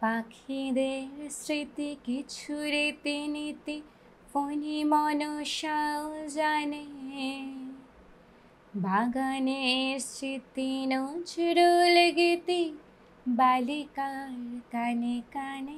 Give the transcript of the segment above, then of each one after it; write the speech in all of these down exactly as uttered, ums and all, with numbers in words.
পাখিদের স্মৃতি কিছু রীতিনীতি ফণি মনসাও জানে, বাগানের স্মৃতি নজরুল গীতি বালিকার কানে কানে।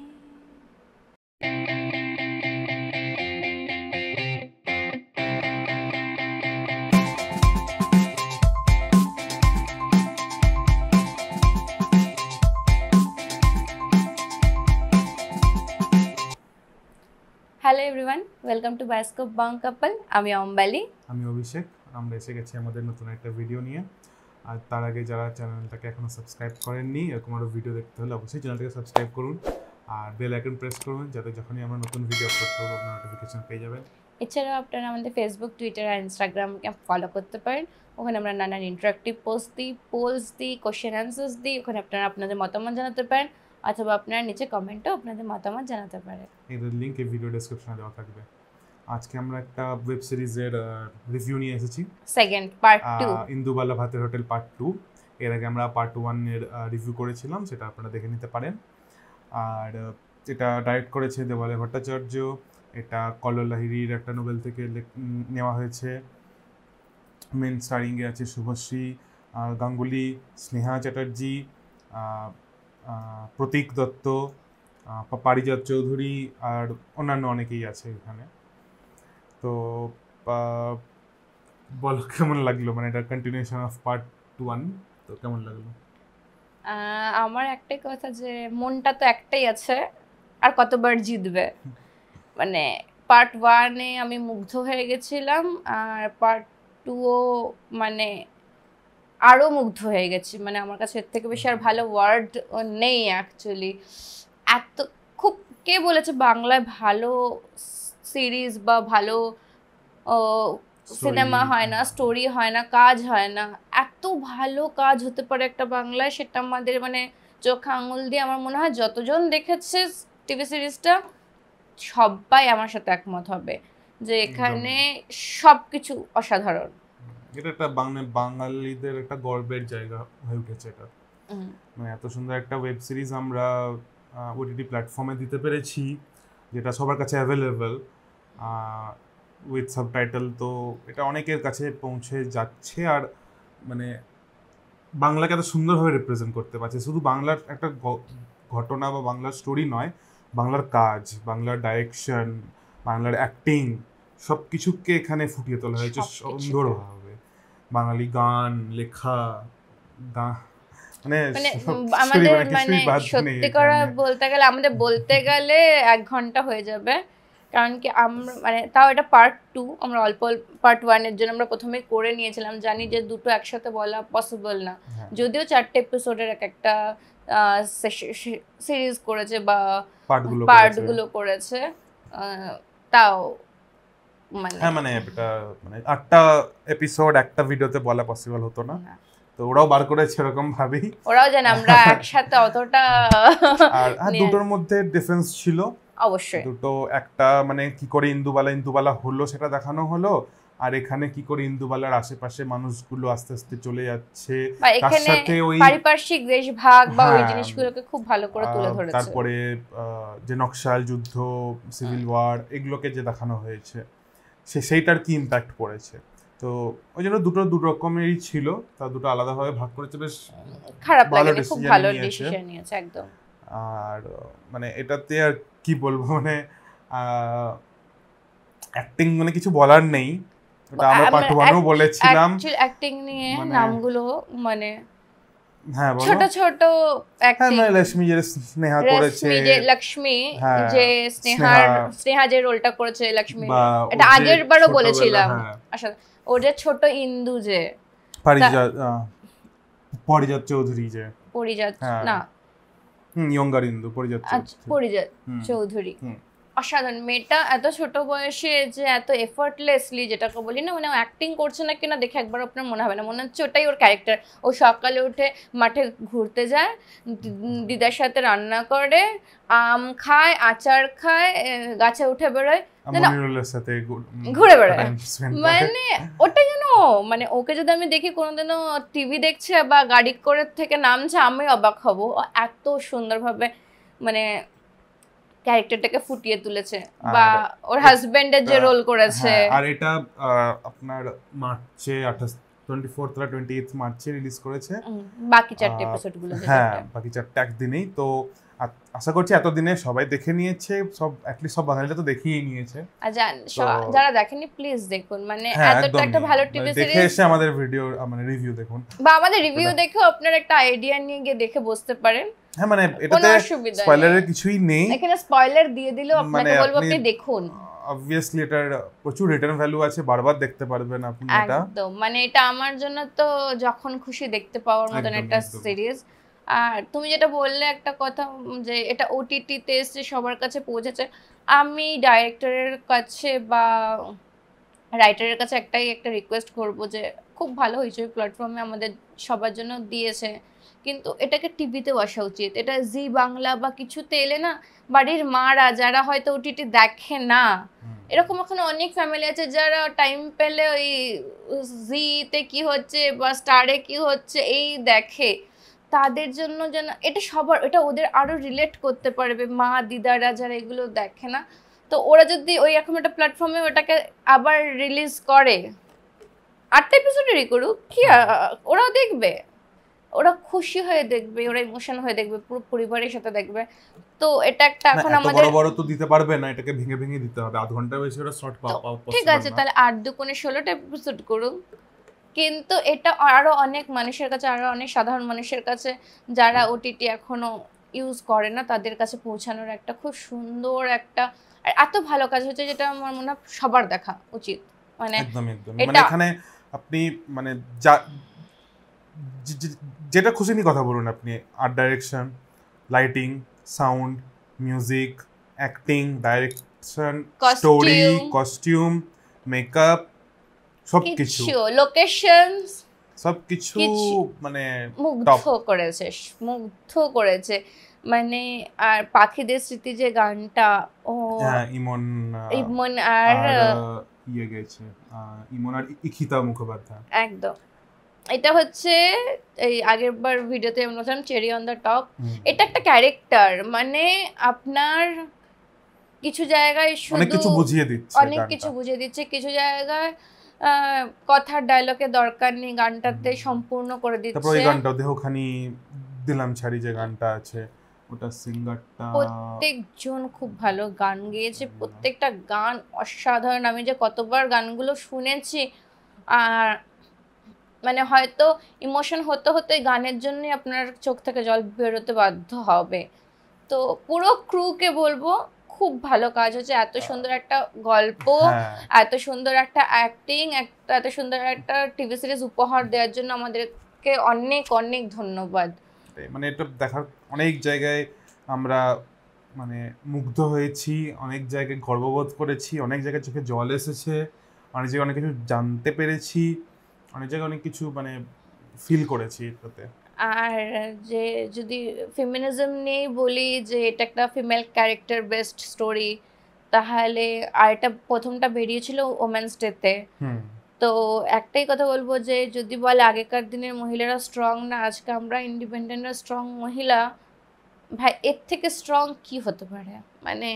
Hello everyone, welcome to bioscope Bong couple. আমি অম্বালি, আমি অভিষেক। আমরা এসে গেছি আমাদের নতুন একটা ভিডিও নিয়ে। আর তার আগে যারা চ্যানেলটাকে এখনো সাবস্ক্রাইব করেননি, এরকম আরও ভিডিও দেখতে হলে অবশ্যই চ্যানেলটাকে সাবস্ক্রাইব করুন আর বেল আইকন প্রেস করুন, যাতে যখনই আমরা নতুন ভিডিও আপলোড করবো আপনারা নোটিফিকেশন পেয়ে যাবেন। এছাড়াও আপনারা আমাদের ফেসবুক, টুইটার আর ইনস্টাগ্রামকে ফলো করতে পারেন। ওখানে আমরা নানান ইন্টারাক্টিভ পোস্ট দিই, পোলস দিই, কোশ্চেন অ্যান্সার্স দিই। ওখানে আপনারা আপনাদের মতামত জানাতে পারেন, অথবা আপনারা নিচে কমেন্টেও আপনাদের মতামত জানাতে পারেন। এর লিঙ্ক এই ভিডিও ডেসক্রিপশনে দেওয়া থাকবে। আজকে আমরা একটা ওয়েব সিরিজের রিভিউ নিয়ে এসেছি, সেকেন্ড পার্ট টু, ইন্দুবালা ভাতের হোটেল পার্ট টু। এর আগে আমরা পার্ট ওয়ান এর রিভিউ করেছিলাম, সেটা আপনারা দেখে নিতে পারেন। আর এটা ডাইরেক্ট করেছে দেওয়ালে ভট্টাচার্য। এটা কল্লোল লাহিড়ীর একটা নোবেল থেকে নেওয়া হয়েছে। মেন স্টারিংয়ে আছে শুভশ্রী গাঙ্গুলি, স্নেহা চ্যাটার্জি, প্রতীক দত্ত, পারিজাত চৌধুরী আর অন্যান্য অনেকেই আছে এখানে। তো বলো কেমন লাগলো, মানে এটা কন্টিনিউশন অফ পার্ট ওয়ান, তো কেমন লাগলো? আমার একটাই কথা, যে মনটা তো একটাই আছে, আর কতবার জিতবে। মানে পার্ট ওয়ানে আমি মুগ্ধ হয়ে গেছিলাম, আর পার্ট টুও মানে আরও মুগ্ধ হয়ে গেছি। মানে আমার কাছে এর থেকে বেশি আর ভালো ওয়ার্ড নেই অ্যাকচুয়ালি। এত খুব, কে বলেছে বাংলায় ভালো সিরিজ বা ভালো সিনেমা হয় না, স্টোরি হয় না, কাজ হয় না? এত ভালো কাজ হতে পারে একটা বাংলায়, সেটা আমাদের মানে চোখ আঙুল দিয়ে আমার মনে হয় যতজন দেখেছে টিভি সিরিজটা সবাই আমার সাথে একমত হবে যে এখানে সব কিছু অসাধারণ। এটা একটা বাংলা বাঙালিদের একটা গর্বের জায়গা হয়ে উঠেছে এটা। মানে এত সুন্দর একটা ওয়েব সিরিজ আমরা ওটিটি প্ল্যাটফর্মে দিতে পেরেছি, যেটা সবার কাছে অ্যাভেলেবেল উইথ সাবটাইটেল। তো এটা অনেকের কাছে পৌঁছে যাচ্ছে, আর মানে বাংলাকে এত সুন্দরভাবে রিপ্রেজেন্ট করতে পারছে। শুধু বাংলার একটা ঘটনা বা বাংলার স্টোরি নয়, বাংলার কাজ, বাংলার ডাইরেকশন, বাংলার অ্যাক্টিং, সব কিছুকে এখানে ফুটিয়ে তোলা হয়েছে সুন্দরভাবে। বাঙালি গান, লেখা, মানে আমাদের মানে সত্যি করে বলতে গেলে আমাদের বলতে গেলে এক ঘন্টা হয়ে যাবে, কারণ কি আমরা মানে তাও এটা পার্ট টু, আমরা অল্প পার্ট ওয়ানের জন্য আমরা প্রথমে করে নিয়েছিলাম। জানি যে দুটো একসাথে বলা পসিবল না, যদিও চারটে এপিসোডের এক একটা সিরিজ করেছে বা পার্টগুলো করেছে, তাও মানে হ্যাঁ মানে এটা মানে আটটা এপিসোড একটা ভিডিওতে বলা পসিবল হতো না, তো ওরাও বার করেছে এরকম ভাবেই। ওরাও জানে আমরা একসাথে অতটা, আর দুটোর মধ্যে ডিফারেন্স ছিল অবশ্যই। দুটো, একটা মানে কি করে ইন্দুবালা ইন্দুবালা হলো সেটা দেখানো হলো, আর এখানে কি করে ইন্দুবালার আশেপাশে মানুষগুলো আস্তে আস্তে চলে যাচ্ছে, তার সাথে ওই পারিপার্শ্বিক দেশভাগ বা ওই জিনিসগুলোকে খুব ভালো করে তুলে ধরেছে। তারপরে যে নকশাল যুদ্ধ, সিভিল ওয়ার, এগুলোকে যে দেখানো হয়েছে সে সেইটার কি ইম্প্যাক্ট পড়েছে। তো ওই জন্য দুটো দু রকমেরই ছিল, তা দুটো আলাদাভাবে ভাগ করেছে, বেশ খারাপ লাগে, খুব ভালো ডিসিশন নিয়েছে একদম। আর মানে এটাতে আর কি বলবো, মানে অ্যাক্টিং মানে কিছু বলার নেই, ওটা আমরা পার্ট ওয়ানেও বলেছিলাম। অ্যাক্টিং নিয়ে নামগুলো মানে হ্যাঁ বলো। ছোট ছোট অ্যাক্টিং, হ্যাঁ লক্ষ্মী যে স্নেহা করেছে, লক্ষ্মী যে লক্ষ্মী যে স্নেহা স্নেহা যে রোলটা করেছে লক্ষ্মী, এটা আগের বারও বলেছিলাম। আসলে ওর যে ছোট ইন্দু যে পারিজাত পারিজাত চৌধুরী, যে পরিজাত না হুম ইয়ঙ্গার ইন্দু পরিজাত পরিজাত চৌধুরী, অসাধারণ। মেয়েটা এত ছোট বয়সে যে এত এফর্টলেসলি, যেটাকে বলি না, মানে অ্যাক্টিং করছে না কিনা দেখে একবার আপনার মনে হবে না, মনে হচ্ছে ওটাই ওর ক্যারেক্টার। ও সকালে উঠে মাঠে ঘুরতে যায়, দিদার সাথে রান্না করে, আম খায়, আচার খায়, গাছে উঠে বেরোয়, ঘুরে বেড়ায়। মানে ওটা যেন মানে ওকে যদি আমি দেখি কোনোদিনও টিভি দেখছে বা গাড়ি করে থেকে নামছে, আমি অবাক হব। এত সুন্দরভাবে মানে ক্যারেক্টারটাকে ফুটিয়ে তুলেছে, বা ওর হাজবেন্ডের যে রোল করেছে। আর এটা আপনার মার্চে আঠাশ টোয়েন্টি ফোর্থ বা টোয়েন্টি এইট মার্চে রিলিজ করেছে, বাকি চারটে এপিসোডগুলো। হ্যাঁ বাকি চারটে একদিনেই। তো আশা করছি এতদিনে সবাই দেখে নিয়েছে, সব অ্যাটলিস্ট সব বাঙালিরা তো দেখেই নিয়েছে। আর যারা দেখেনি প্লিজ দেখুন, মানে এতটা একটা ভালো টিভি সিরিজ, দেখে এসে আমাদের ভিডিও মানে রিভিউ দেখুন, বা আমাদের রিভিউ দেখেও আপনারা একটা আইডিয়া নিয়ে গিয়ে দেখে বসতে পারেন। হ্যাঁ মানে এটাতে স্পয়লারের কিছুই নেই, এখানে স্পয়লার দিয়ে দিলেও আপনাকে বলবো আপনি দেখুন। অবভিয়াসলি এটার প্রচুর রিটার্ন ভ্যালু আছে, বারবার দেখতে পারবেন আপনি এটা। একদম, মানে এটা আমার জন্য তো যখন খুশি দেখতে পাওয়ার মতন একটা সিরিজ। আর তুমি যেটা বললে একটা কথা, যে এটা ওটিটি তে এসে সবার কাছে পৌঁছেছে, আমি ডাইরেক্টরের কাছে বা রাইটারের কাছে একটাই একটা রিকোয়েস্ট করবো, যে খুব ভালো হয়েছে ওই প্ল্যাটফর্মে আমাদের সবার জন্য দিয়েছে, কিন্তু এটাকে টিভিতেও আসা উচিত। এটা জি বাংলা বা কিছুতে এলে না, বাড়ির মারা যারা হয়তো ওটিটি দেখে না, এরকম এখন অনেক ফ্যামিলি আছে যারা টাইম পেলে ওই জিতে কি হচ্ছে বা স্টারে কি হচ্ছে এই দেখে, তাদের জন্য যেন এটা সবার, এটা ওদের আরো রিলেট করতে পারবে, মা দিদারা যারা এগুলো দেখে না। তো ওরা যদি ওই এখন একটা প্ল্যাটফর্মে ওটাকে আবার রিলিজ করে, আটটা এপিসোডেরই করুক, কি ওরাও দেখবে, ওরা খুশি হয়ে দেখবে, ওরা ইমোশন হয়ে দেখবে, পুরো পরিবারের সাথে দেখবে। তো এটা একটা এখন আমাদের বড় বড় তো দিতে পারবে না, এটাকে ভেঙে ভেঙে দিতে হবে, আধ ঘন্টা বেশি ওরা শর্ট পাওয়া পসিবল। ঠিক আছে, তাহলে আট দুগুণে ষোলোটা এপিসোড করুক, কিন্তু এটা আরো অনেক মানুষের কাছে, আরো অনেক সাধারণ মানুষের কাছে যারা ওটিটি এখনো ইউজ করে না, তাদের কাছে পৌঁছানোর একটা খুব সুন্দর একটা এত ভালো কাজ হচ্ছে, যেটা আমার মনে হয় সবার দেখা উচিত। মানে একদম একদম, মানে এখানে আপনি মানে যেটা খুশি নি কথা বলুন আপনি, art direction, lighting, sound, music, acting, direction, story, costume, makeup, সবকিছু, লোকেশনস, সবকিছু মানে মুগ্ধ করেছে, মুগ্ধ করেছে। মানে আর পাখিদের স্মৃতি যে গানটা, ও হ্যাঁ ইমন ইমন আর ইয়ে গেছে, ইমন আর ইখিতা মুখোপাধ্যায়। একদম, এটা হচ্ছে এই আগের বার ভিডিওতে আমরা বললাম চেরি অন দ্য টপ, এটা একটা ক্যারেক্টার, মানে আপনার কিছু জায়গায় অনেক কিছু বুঝিয়ে দিচ্ছে, অনেক কিছু বুঝিয়ে দিচ্ছে, কিছু জায়গায় কথার ডায়লগের দরকার নেই, গানটাতে সম্পূর্ণ করে দিচ্ছে। তারপর এই গানটা দেহখানি দিলাম ছাড়ি যে গানটা আছে, ওটা সিঙ্গারটা প্রত্যেকজন খুব ভালো গান গেয়েছে, প্রত্যেকটা গান অসাধারণ। আমি যে কতবার গানগুলো শুনেছি, আর মানে হয়তো ইমোশন হতে হতে গানের জন্যই আপনার চোখ থেকে জল বেরোতে বাধ্য হবে। তো পুরো ক্রুকে বলবো খুব ভালো কাজ হচ্ছে, এত সুন্দর একটা গল্প, এত সুন্দর একটা অ্যাক্টিং, একটা এত সুন্দর একটা টিভি সিরিজ উপহার দেওয়ার জন্য আমাদেরকে অনেক অনেক ধন্যবাদ। মানে এটা দেখার অনেক জায়গায় আমরা মানে মুগ্ধ হয়েছি, অনেক জায়গায় গর্ববোধ করেছি, অনেক জায়গায় চোখে জল এসেছে, অনেক জায়গায় অনেক কিছু জানতে পেরেছি, অনেক জায়গায় অনেক কিছু মানে ফিল করেছি এটাতে। আর যে যদি ফেমিনিজম নিয়ে বলি যে এটা একটা ফিমেল ক্যারেক্টার বেসড স্টোরি, তাহলে আর এটা প্রথমটা বেরিয়েছিল ওমেন্স ডেতে। তো একটাই কথা বলবো, যে যদি বলে আগেকার দিনের মহিলারা স্ট্রং না, আজকে আমরা ইন্ডিপেন্ডেন্ট স্ট্রং মহিলা, ভাই এর থেকে স্ট্রং কি হতে পারে, মানে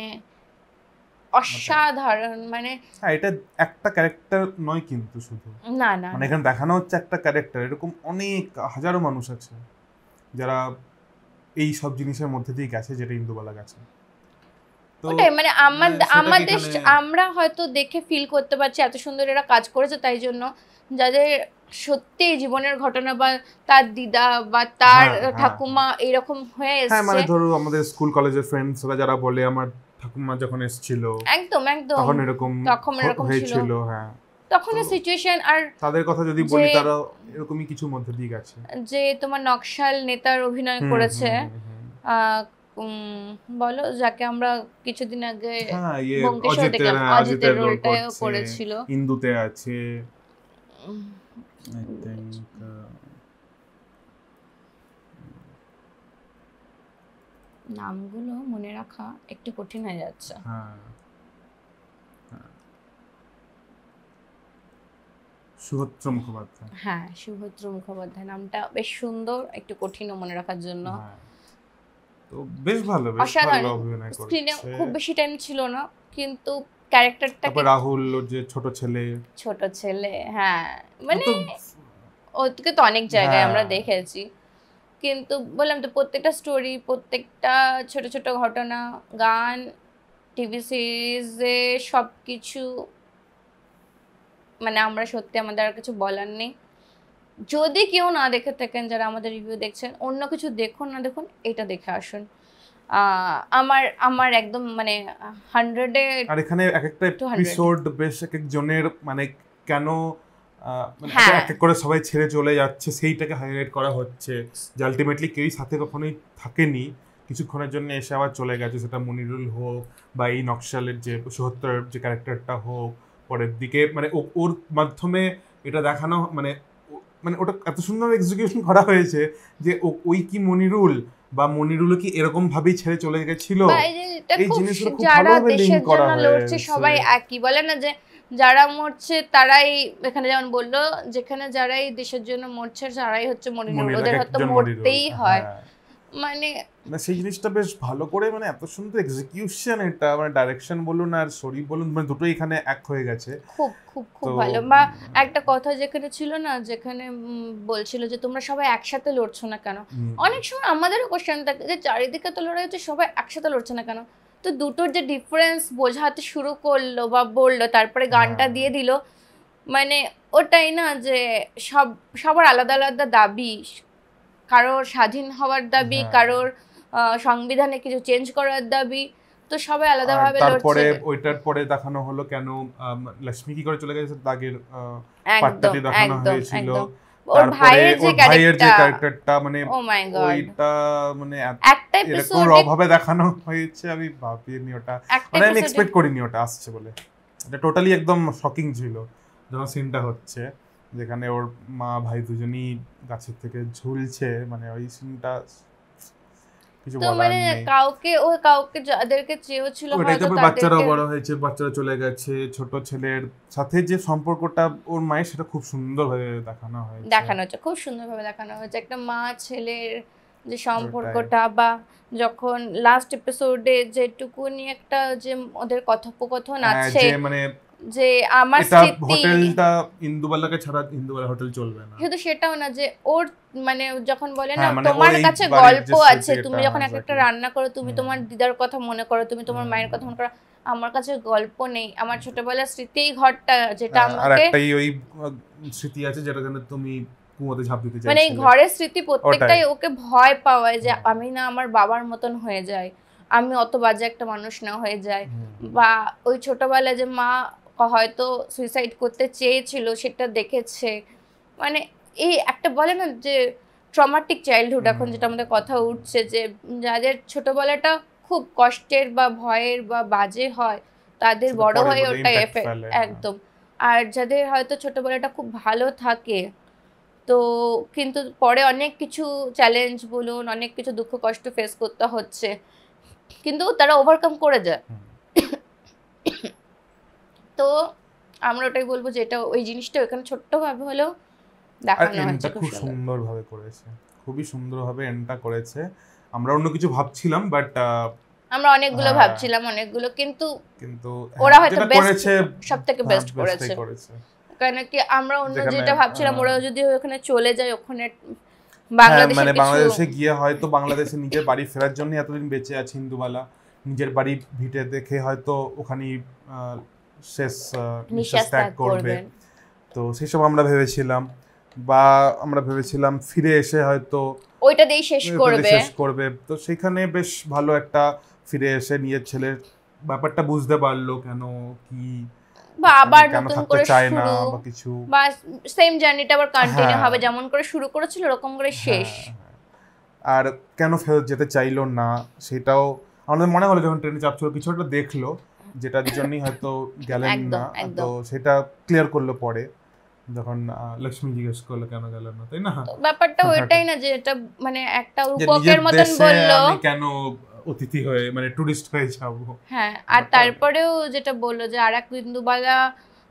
অসাধারণ। মানে এটা একটা ক্যারেক্টার নয় কিন্তু শুধু, না না মানে এখানে দেখানো হচ্ছে একটা ক্যারেক্টার, এরকম অনেক হাজারো মানুষ আছে যারা এই সব জিনিসের মধ্যে দিয়ে গেছে, যেটা ইন্দুবালা গেছে। ওটাই মানে আমাদের আমাদের আমরা হয়তো দেখে ফিল করতে পারছি এত সুন্দর এরা কাজ করেছে, তাই জন্য যাদের সত্যি জীবনের ঘটনা বা তার দিদা বা তার ঠাকুমা এরকম হয়ে এসেছে, হ্যাঁ মানে ধরো আমাদের স্কুল কলেজের ফ্রেন্ডসরা যারা বলে আমার ঠাকুমা যখন এসেছিল একদম একদম তখন এরকম তখন এরকম ছিল, হ্যাঁ তখন এর সিচুয়েশন। আর তাদের কথা যদি বলি, তারা এরকমই কিছু মধ্যে দিয়ে গেছে, যে তোমার নকশাল নেতার অভিনয় করেছে, বলো যাকে আমরা কিছুদিন আগে বঙ্কেশ্বর দেখলাম, অজিতের রোলটাও করেছিল, ইন্দুতে আছে, নামগুলো মনে রাখা একটু কঠিন হয়ে যাচ্ছে। হ্যাঁ সুভদ্র মুখোপাধ্যায়, হ্যাঁ সুভদ্র মুখোপাধ্যায় নামটা বেশ সুন্দর, একটু কঠিনও মনে রাখার জন্য। তো বেশ ভালো, বেশ ভালো অভিনয় করেছে। স্ক্রিনে খুব বেশি টাইম ছিল না, কিন্তু ক্যারেক্টারটা তারপর রাহুল ওর যে ছোট ছেলে ছোট ছেলে হ্যাঁ মানে ওকে তো অনেক জায়গায় আমরা দেখেছি, কিন্তু বললাম তো প্রত্যেকটা স্টোরি, প্রত্যেকটা ছোট ছোট ঘটনা, গান, টিভি সিরিজে সব কিছু মানে আমরা সত্যি আমাদের আর কিছু বলার নেই। যদি কেউ না দেখে থাকেন, যারা আমাদের রিভিউ দেখছেন, অন্য কিছু দেখুন না দেখুন, এটা দেখে আসুন। আমার আমার একদম মানে হান্ড্রেডে, আর এখানে এক একটা এপিসোড বেশ এক এক জনের মানে কেন এক এক করে সবাই ছেড়ে চলে যাচ্ছে সেইটাকে হাইলাইট করা হচ্ছে, যে আলটিমেটলি কেউই সাথে কখনোই থাকেনি, কিছুক্ষণের জন্য এসে আবার চলে গেছে, সেটা মনিরুল হোক বা এই নকশালের যে সোহত্তর যে ক্যারেক্টারটা হোক পরের দিকে, মানে ওর মাধ্যমে এটা দেখানো মানে মানে ওটা এত সুন্দর এক্সিকিউশন করা হয়েছে যে ওই কি মনিরুল বা মনিরুল কি এরকম ভাবেই ছেড়ে চলে গেছিল, এই জিনিসগুলো খুব ভালোভাবে লিংক করা হয়েছে। সবাই একই বলে না যে যারা মরছে তারাই, এখানে যেমন বললো যেখানে যারাই দেশের জন্য মরছে তারাই হচ্ছে মনিরুল, ওদের হয়তো মরতেই হয়, মানে সেই জিনিসটা বেশ ভালো করে মানে এত সুন্দর এক্সিকিউশন, এটা মানে ডাইরেকশন বলুন আর স্টোরি বলুন মানে দুটোই এখানে এক হয়ে গেছে, খুব খুব খুব ভালো। বা একটা কথা যেখানে ছিল না, যেখানে বলছিল যে তোমরা সবাই একসাথে লড়ছো না কেন, অনেক সময় আমাদেরও কোশ্চেন থাকে যে চারিদিকে তো লড়াই হচ্ছে, সবাই একসাথে লড়ছে না কেন, তো দুটোর যে ডিফারেন্স বোঝাতে শুরু করলো বা বললো, তারপরে গানটা দিয়ে দিল, মানে ওটাই না যে সব সবার আলাদা আলাদা দাবি, কারোর স্বাধীন হওয়ার দাবি, কারোর সংবিধানে কিছু চেঞ্জ করার দাবি, তো সবাই আলাদাভাবে লড়ছে। তারপরে ওইটার পরে দেখানো হলো কেন লক্ষ্মী কি করে চলে গেছে, দাগের পাট্টাতে দেখানো হয়েছিল, ওর ভাইয়ের যে ক্যারেক্টারটা মানে ও মাই গড, ওইটা মানে একটা এপিসোড অভাবে দেখানো হয়েছে, আমি ভাবিনি ওটা, মানে আমি এক্সপেক্ট করিনি ওটা আসছে বলে, এটা টোটালি একদম শকিং ছিল যখন সিনটা হচ্ছে, যেখানে ওর মা ভাই দুজনেই গাছের থেকে ঝুলছে, মানে ওই সিনটা কিছু বলার নেই, মানে কাউকে ও কাউকে যাদেরকে চেয়েও ছিল হয়তো তারপর বাচ্চারা বড় হয়েছে, বাচ্চারা চলে গেছে, ছোট ছেলের সাথে যে সম্পর্কটা ওর মায়ের সেটা খুব সুন্দরভাবে দেখানো হয়েছে, দেখানো হয়েছে খুব সুন্দরভাবে দেখানো হয়েছে, একটা মা ছেলের যে সম্পর্কটা, বা যখন লাস্ট এপিসোডে যেটুকুনি একটা যে ওদের কথোপকথন আছে, মানে যে আমার স্মৃতি, হোটেলটা ইন্দুবালাকে ছাড়া ইন্দুবালা হোটেল চলবে না, শুধু সেটাও না যে ওর মানে যখন বলে না তোমার কাছে গল্প আছে, তুমি যখন একটা রান্না করো তুমি তোমার দিদার কথা মনে করো, তুমি তোমার মায়ের কথা মনে করো, আমার কাছে গল্প নেই, আমার ছোটবেলার স্মৃতি ঘরটা যেটা আমাকে, আর একটাই ওই স্মৃতি আছে যেটা যেন তুমি কুয়োতে ঝাঁপ দিতে চাইছিলে, মানে এই ঘরের স্মৃতি প্রত্যেকটাই ওকে ভয় পাওয়ায় যে আমি না আমার বাবার মতন হয়ে যাই, আমি অত বাজে একটা মানুষ না হয়ে যায়, বা ওই ছোটবেলায় যে মা হয়তো সুইসাইড করতে চেয়েছিল সেটা দেখেছে, মানে এই একটা বলে না যে ট্রমাটিক চাইল্ডহুড, এখন যেটা আমাদের কথা উঠছে, যে যাদের ছোটবেলাটা খুব কষ্টের বা ভয়ের বা বাজে হয় তাদের বড় হয়ে ওটা এফেক্ট একদম, আর যাদের হয়তো ছোটবেলাটা খুব ভালো থাকে তো কিন্তু পরে অনেক কিছু চ্যালেঞ্জ বলুন, অনেক কিছু দুঃখ কষ্ট ফেস করতে হচ্ছে, কিন্তু তারা ওভারকাম করে যায়। তো আমরা ওটাই বলবো যে এটা ওই জিনিসটা এখানে ছোট্টভাবে হলেও দেখানো হয়েছে, খুব সুন্দরভাবে করেছে, খুবই সুন্দরভাবে এন্ডটা করেছে। আমরা অন্য কিছু ভাবছিলাম, বাট আমরা অনেকগুলো ভাবছিলাম অনেকগুলো, কিন্তু কিন্তু ওরা হয়তো বেস্ট, সবথেকে বেস্ট করেছে, কারণ কি আমরা অন্য যেটা ভাবছিলাম ওরা যদি ওখানে চলে যায়, ওখানে বাংলাদেশে মানে বাংলাদেশে গিয়ে হয়তো বাংলাদেশে নিজের বাড়ি ফেরার জন্য এতদিন বেঁচে আছে ইন্দুবালা, নিজের বাড়ি ভিটে দেখে হয়তো ওখানেই শেষ নিঃশ্বাস ত্যাগ করবে, তো সেসব আমরা ভেবেছিলাম, বা আমরা ভেবেছিলাম ফিরে এসে হয়তো ওইটা দিয়ে শেষ করবে শেষ করবে তো সেখানে বেশ ভালো একটা ফিরে এসে নিজের ছেলের ব্যাপারটা বুঝতে পারলো, কেন কি বা আবার নতুন করে শুরু বা কিছু, বা সেম জার্নিটা আবার কন্টিনিউ হবে, যেমন করে শুরু করেছিল এরকম করে শেষ, আর কেন ফেরত যেতে চাইলো না সেটাও আমাদের মনে হলো যখন ট্রেনে চাপছিল, কিছু একটা দেখলো যেটার জন্যই হয়তো গেলেন না, তো সেটা ক্লিয়ার করলো পরে যখন লক্ষ্মী জিজ্ঞেস করলো কেন গেল না, তাই না? ব্যাপারটা ওইটাই না যে এটা মানে একটা রূপকের মতন বললো কেন অতিথি হয়ে মানে টুরিস্ট হয়ে যাব, হ্যাঁ, আর তারপরেও যেটা বললো যে আরেক ইন্দুবালা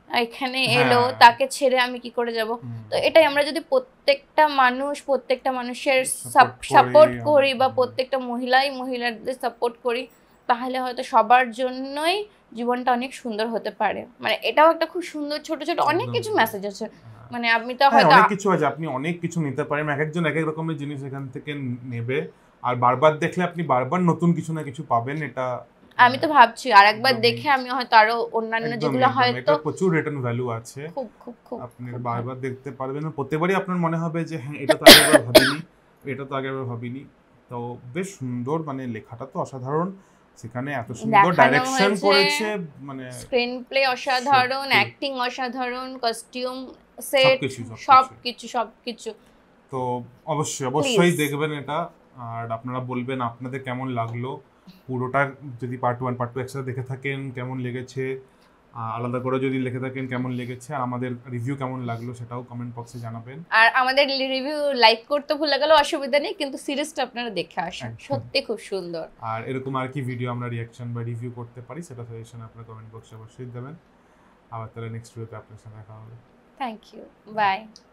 এখানে এলো, তাকে ছেড়ে আমি কি করে যাব? তো এটাই আমরা যদি প্রত্যেকটা মানুষ প্রত্যেকটা মানুষের সাপোর্ট করি বা প্রত্যেকটা মহিলাই মহিলাদের সাপোর্ট করি, তাহলে হয়তো সবার জন্যই জীবনটা অনেক সুন্দর হতে পারে। মানে এটাও একটা খুব সুন্দর ছোট ছোট অনেক কিছু মেসেজ আছে। মানে আপনি তো হয়তো অনেক কিছু আছে, আপনি অনেক কিছু নিতে পারেন, এক একজন এক এক রকমের জিনিস এখান থেকে নেবে, আর বারবার দেখলে আপনি বারবার নতুন কিছু না কিছু পাবেন। এটা আমি তো ভাবছি আরেকবার দেখে আমি হয়তো আরো অন্যান্য যেগুলো হয়তো প্রচুর রিটার্ন ভ্যালু আছে, খুব খুব খুব আপনি বারবার দেখতে পারবেন, প্রত্যেকবারই আপনার মনে হবে যে হ্যাঁ এটা তো আগেবার ভাবিনি, এটা তো আগেবার ভাবিনি। তো বেশ সুন্দর, মানে লেখাটা তো অসাধারণ, সেখানে এত সুন্দর ডাইরেকশন করেছে, মানে স্ক্রিন প্লে অসাধারণ, অ্যাক্টিং অসাধারণ, কস্টিউম সেট সবকিছু সবকিছু। তো অবশ্যই অবশ্যই দেখবেন এটা, আর আপনারা বলবেন আপনাদের কেমন লাগলো পুরোটা, যদি পার্ট ওয়ান পার্ট টু একসাথে দেখে থাকেন কেমন লেগেছে, আলাদা করে যদি লিখে থাকেন কেমন লেগেছে, আর আমাদের রিভিউ কেমন লাগলো সেটাও কমেন্ট বক্সে জানাবেন। আর আমাদের রিভিউ লাইক করতে ভুলে গেলেও অসুবিধা নেই, কিন্তু সিরিজটা আপনারা দেখে আসুন, সত্যি খুব সুন্দর। আর এরকম আর কি ভিডিও আমরা রিঅ্যাকশন বা রিভিউ করতে পারি সেটা সাজেশন আপনারা কমেন্ট বক্সে অবশ্যই দেবেন। আবার তাহলে নেক্সট ভিডিওতে আপনার সাথে দেখা হবে। Thank you, by.